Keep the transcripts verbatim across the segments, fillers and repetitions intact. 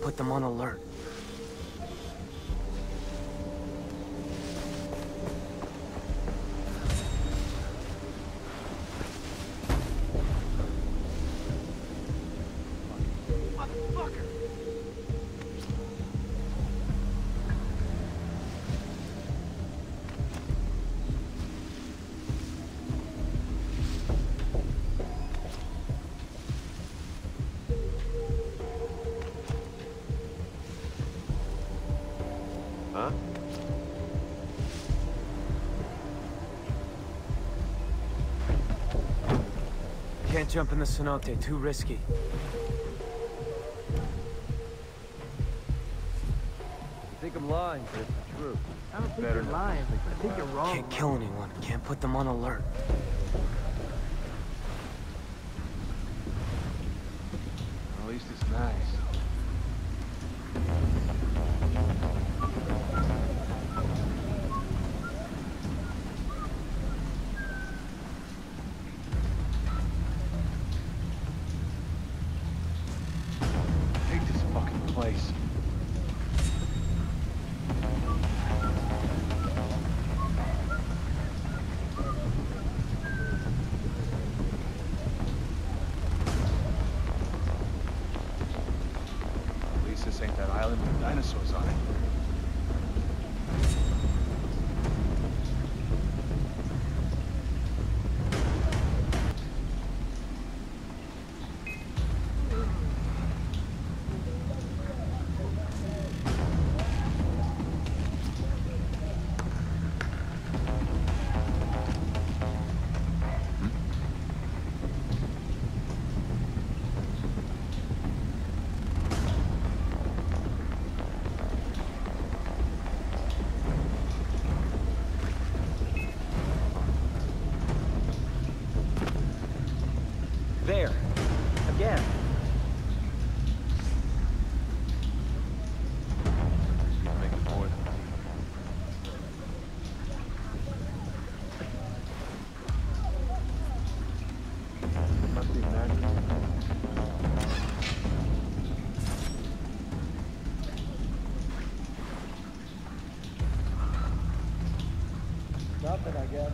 put them on alert. Huh? Can't jump in the cenote, too risky. I think I'm lying, but it's the truth. I don't think Better you're not. lying. I think you're wrong. Can't kill anyone, can't put them on alert. At least it's nice. I hate this fucking place. At least this ain't that island with dinosaurs on it. There. Again. Make it more than must be magic. Nothing, I guess.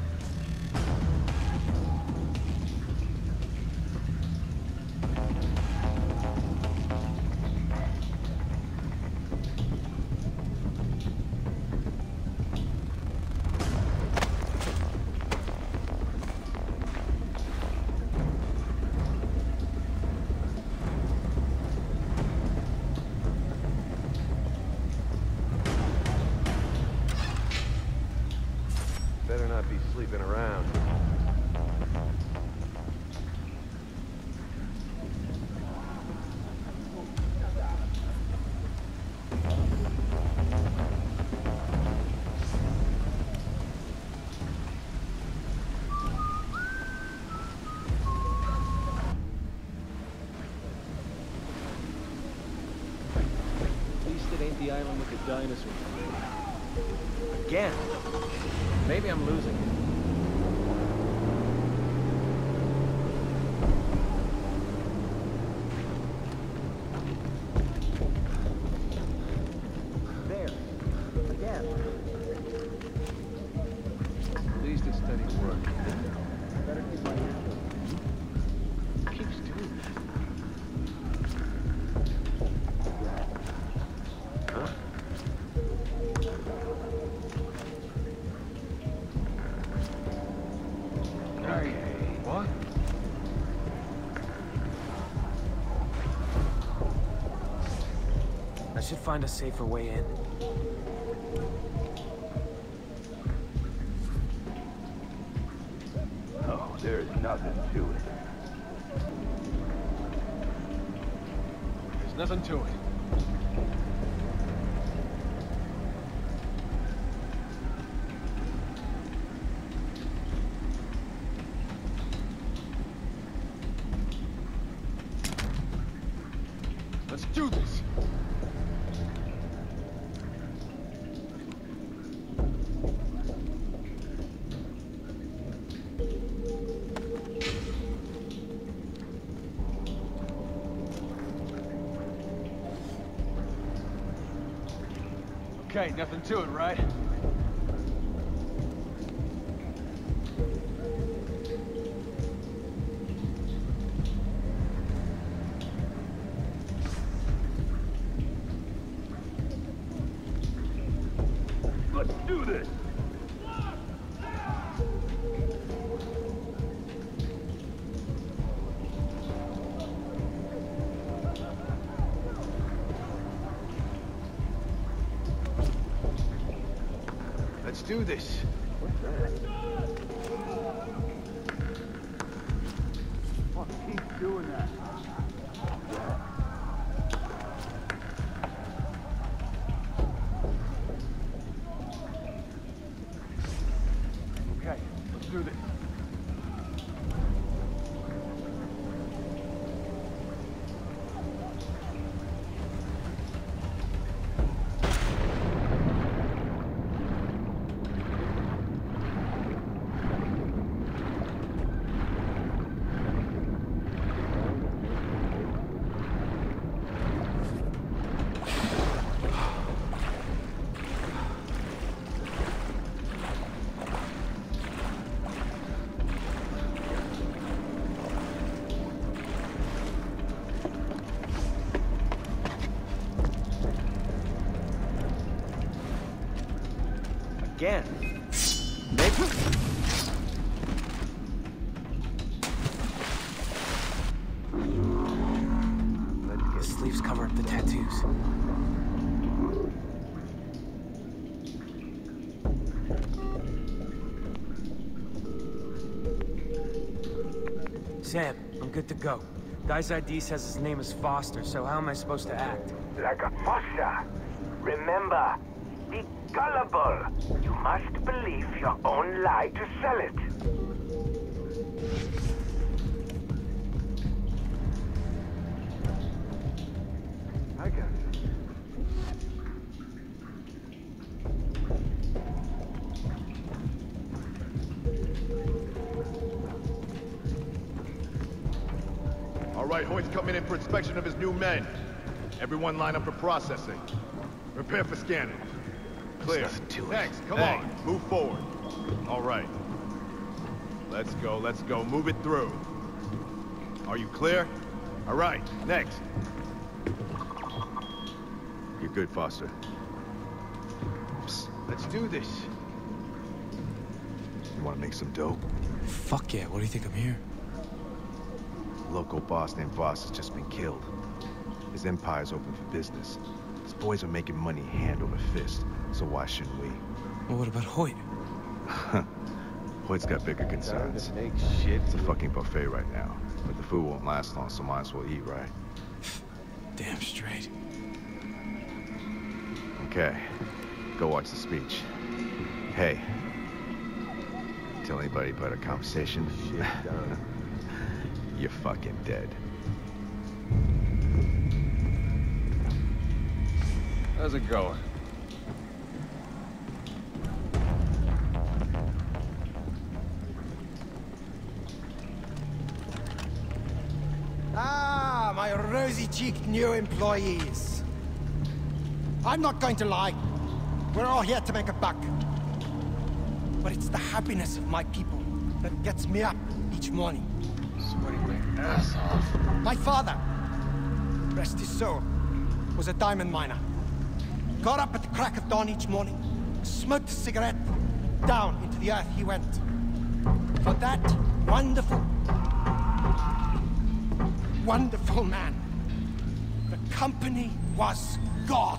Better not be sleeping around. At least it ain't the island with the dinosaurs. Again. Maybe I'm losing it. There. Again. At least it's steady work. Better keep my ears open. Keeps doing that. Huh? Okay. What? I should find a safer way in. Oh, there's nothing to it. There's nothing to it. Let's do this. Okay, nothing to it, right? Let's do this! Let's do this. Oh, keep doing that. Okay, let's do this. Again. Maybe. The sleeves cover up the tattoos. Sam, I'm good to go. Guy's I D says his name is Foster, so how am I supposed to act? Like a fossa. Remember, be gullible. You must believe your own lie to sell it. I got it. All right, Hoyt's coming in for inspection of his new men. Everyone line up for processing. Prepare for scanning. Clear. Next, come Hey. on, move forward. All right. Let's go, let's go, move it through. Are you clear? All right, next. You're good, Foster. Psst, Let's do this. you wanna make some dough? Fuck yeah, what do you think I'm here? Local boss named Voss has just been killed. His empire's open for business. His boys are making money hand over fist, so why shouldn't we? Well, what about Hoyt? Hoyt's got bigger Time concerns. to make shit. It's a fucking buffet right now, but the food won't last long, so might as well eat, right? Damn straight. Okay, go watch the speech. Hey, tell anybody about our conversation? Shit done. You're fucking dead. How's it going? Ah, my rosy-cheeked new employees. I'm not going to lie. We're all here to make a buck. But it's the happiness of my people that gets me up each morning. Sweating my ass off. My father, rest his soul, was a diamond miner. Got up at the crack of dawn each morning, smoked a cigarette, down into the earth he went. For that wonderful, wonderful man, the company was God.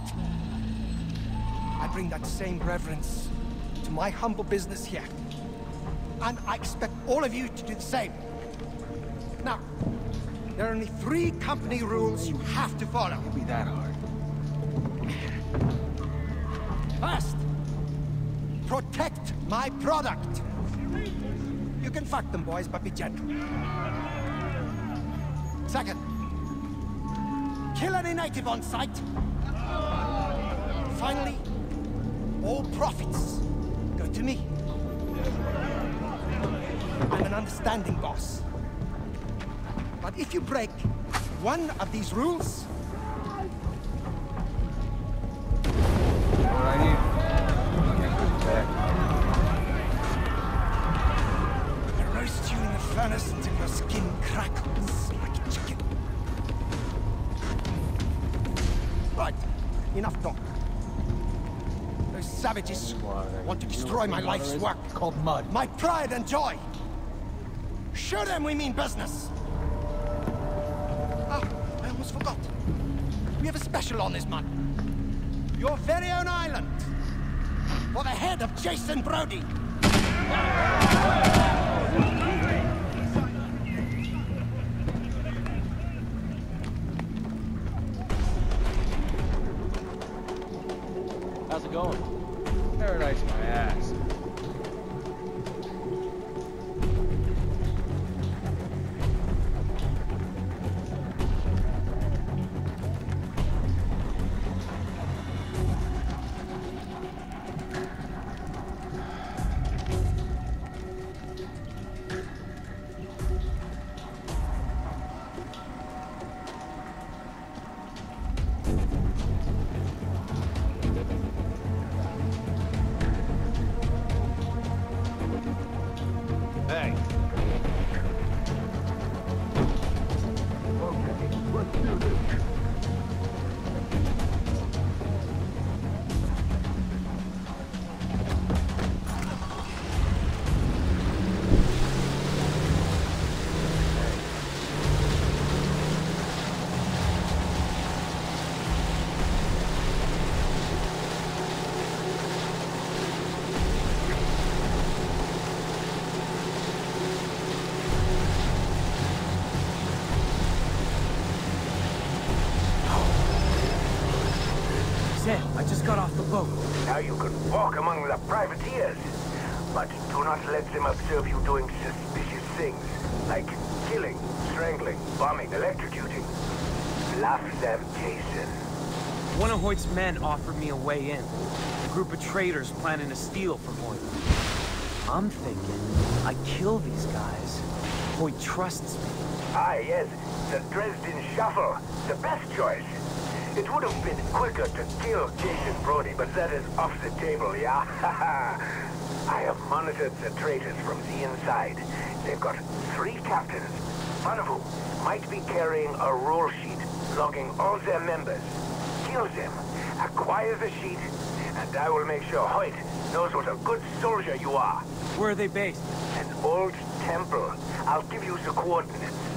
I bring that same reverence to my humble business here. And I expect all of you to do the same. Now, there are only three company rules you have to follow. Can't be that hard. First, protect my product. You can fuck them, boys, but be gentle. Second, kill any native on sight. Finally, all profits go to me. I'm an understanding boss. But if you break one of these rules, What I need. Can't put it back. I roast you in the furnace until your skin crackles like a chicken. Right, enough talk. Those savages want to destroy my life's work. Called mud. My pride and joy. Show them we mean business. Ah, I almost forgot. We have a special on this month. Your very own island. For the head of Jason Brody. How's it going? Paradise my ass. Hey. Okay, let's do this. Sam, I just got off the boat. Now you can walk among the privateers. But do not let them observe you doing suspicious things, like killing, strangling, bombing, electrocuting. Bluff them, Jason. One of Hoyt's men offered me a way in. A group of traders planning to steal from Hoyt. I'm thinking I kill these guys. Hoyt trusts me. Ah, yes, the Dresden Shuffle. The best choice. It would have been quicker to kill Jason Brody, but that is off the table, yeah? I have monitored the traitors from the inside. They've got three captains, one of whom might be carrying a roll sheet logging all their members. Kill them, acquire the sheet, and I will make sure Hoyt knows what a good soldier you are. Where are they based? An old temple. I'll give you the coordinates.